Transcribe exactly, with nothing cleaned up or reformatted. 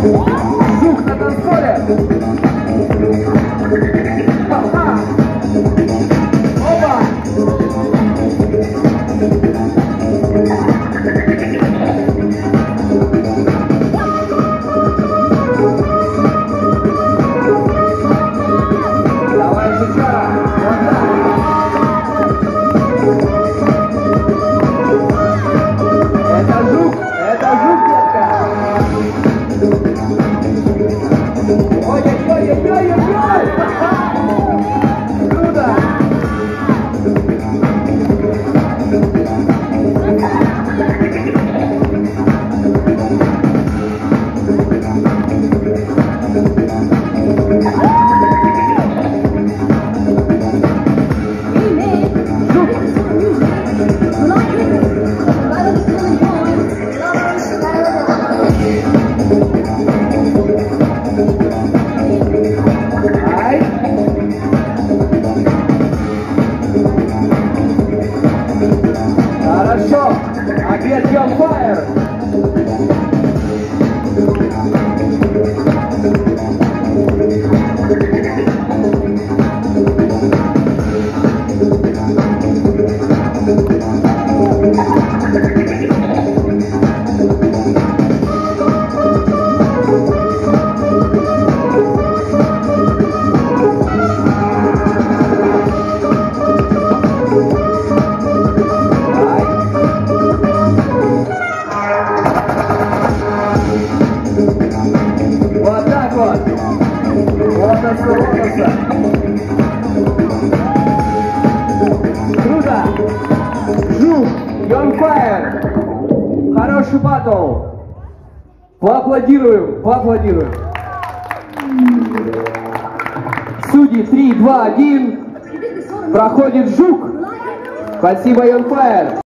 Жук на танцполе. Ха-ха. Оба. Давай, Жучара. Вот так. Это жук, это жук, детка. Ой-ой-ой-ой-ой-ой! Круто! Хорошо, опять on fire. Вот так вот. Лотоса, лотоса. Круто. Жук, on fire. Хороший батл. Поаплодируем, поаплодируем. Судьи три, два, один. Проходит Жук. Спасибо, on fire.